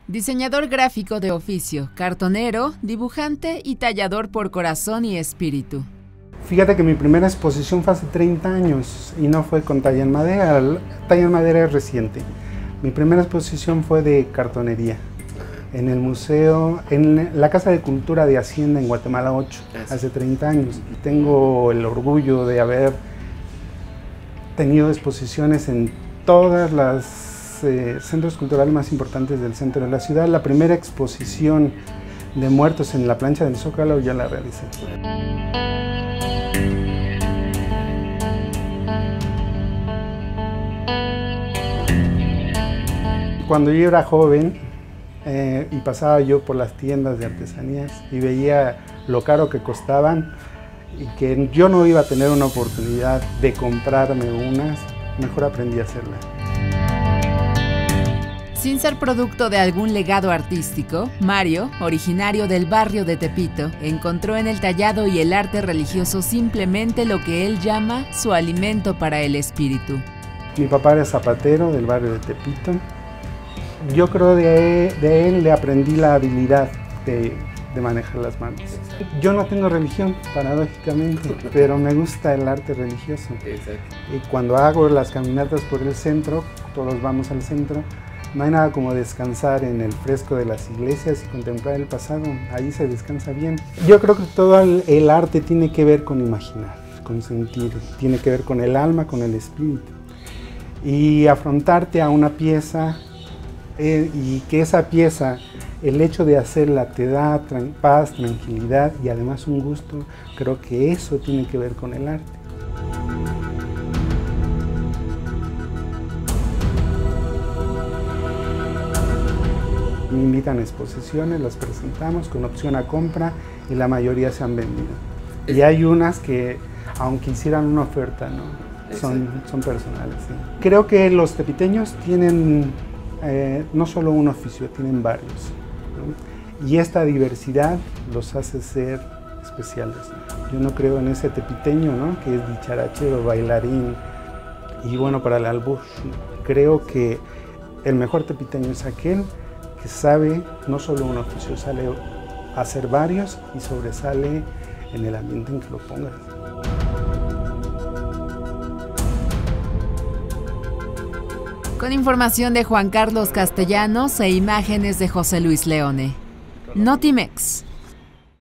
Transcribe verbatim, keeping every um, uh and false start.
Diseñador gráfico de oficio, cartonero, dibujante y tallador por corazón y espíritu. Fíjate que mi primera exposición fue hace treinta años y no fue con talla en madera. La talla en madera es reciente. Mi primera exposición fue de cartonería en el museo, en la Casa de Cultura de Hacienda en Guatemala ocho, hace treinta años. Tengo el orgullo de haber tenido exposiciones en todas las eh, centros culturales más importantes del centro de la ciudad. La primera exposición de muertos en la plancha del Zócalo ya la realicé. Cuando yo era joven eh, y pasaba yo por las tiendas de artesanías y veía lo caro que costaban y que yo no iba a tener una oportunidad de comprarme unas, mejor aprendí a hacerlas. Sin ser producto de algún legado artístico, Mario, originario del barrio de Tepito, encontró en el tallado y el arte religioso simplemente lo que él llama su alimento para el espíritu. Mi papá era zapatero del barrio de Tepito. Yo creo de, de él le aprendí la habilidad de, de manejar las manos. Yo no tengo religión, paradójicamente, pero me gusta el arte religioso. Y cuando hago las caminatas por el centro, todos vamos al centro, no hay nada como descansar en el fresco de las iglesias y contemplar el pasado. Ahí se descansa bien. Yo creo que todo el, el arte tiene que ver con imaginar, con sentir, tiene que ver con el alma, con el espíritu. Y afrontarte a una pieza eh, y que esa pieza, el hecho de hacerla te da tran- paz, tranquilidad y además un gusto, creo que eso tiene que ver con el arte. Me invitan a exposiciones, las presentamos con opción a compra y la mayoría se han vendido. Y hay unas que, aunque hicieran una oferta, ¿no? son, son personales. ¿Sí? Creo que los tepiteños tienen eh, no solo un oficio, tienen varios, ¿no? Y esta diversidad los hace ser especiales. Yo no creo en ese tepiteño, ¿no? que es dicharachero, bailarín y bueno para el albur. Creo que el mejor tepiteño es aquel que sabe no solo un oficio, sale a hacer varios y sobresale en el ambiente en que lo pongas. Con información de Juan Carlos Castellanos e imágenes de José Luis Leone. Notimex.